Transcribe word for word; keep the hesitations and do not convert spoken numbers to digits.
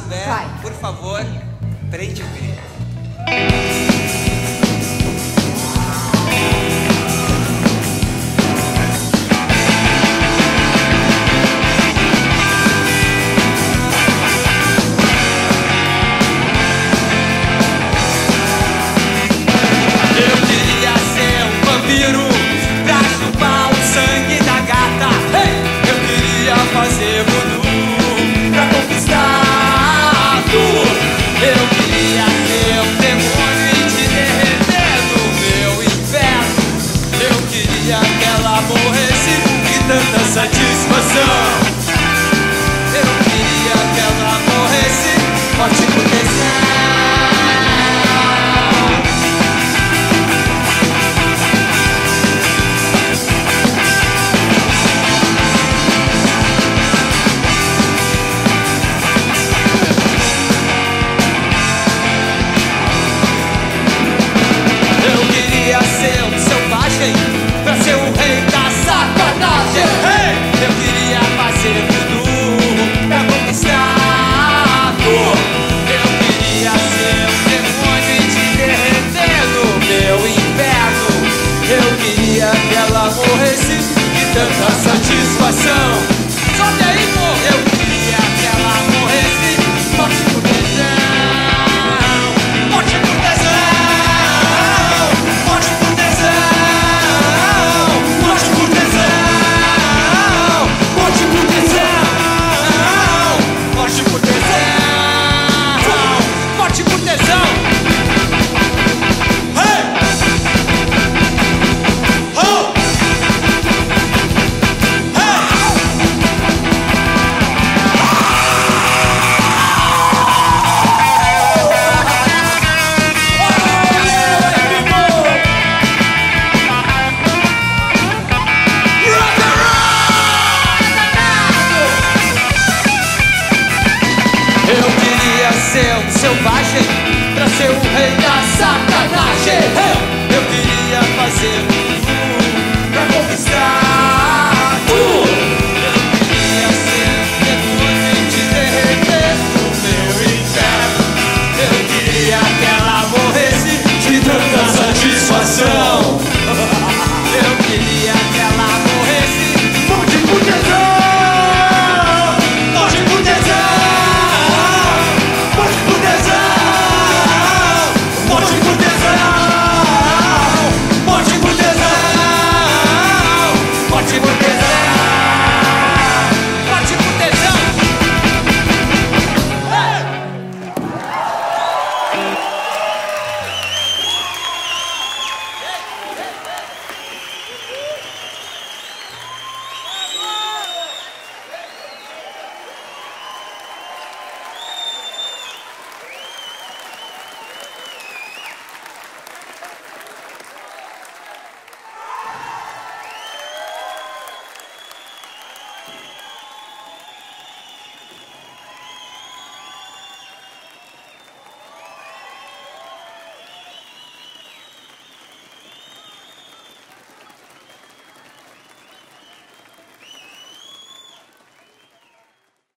souber, Vai. por favor, prende o grito. Eu queria ser um vampiro pra chupar o sangue da gata. Hey! Eu queria fazer voodoo pra conquistar tudo. Eu queria ser um demônio e te derreter no meu inferno. Eu queria que ela morresse de tanta satisfação. Eu queria que ela morresse forte por tesão. Pra ser o rei da sacanagem. Hey! Eu queria fazer tudo pra conquistar tudo. Eu queria ser um demônio e te derreter no meu inferno. Eu queria que ela morresse de tanta satisfação. Sobe aí, pô! Eu queria que ela morresse morte por tesão. Morte por tesão. Morte por tesão. Selvagem, pra ser o rei da sacanagem. Eu queria fazer tudo pra conquistar